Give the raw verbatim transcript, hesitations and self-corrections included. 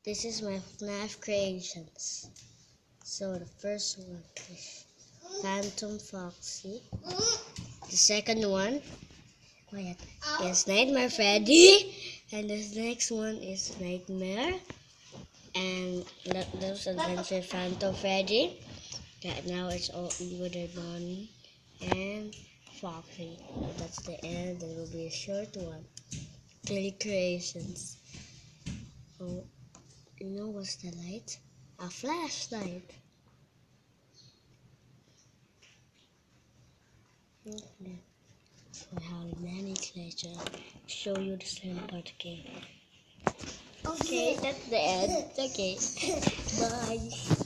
This is my FNAF creations. So the first one is Phantom Foxy. The second one, quiet, is Nightmare Freddy. And the next one is Nightmare. And that, those adventure Phantom Freddy. Right now it's all Evil Dead Bonnie and Foxy. That's the end. There will be a short one. Clay creations. Oh, you know what's the light? A flashlight. Okay. I have many clays to show you the same part again. Okay, that's the end. Okay. Bye.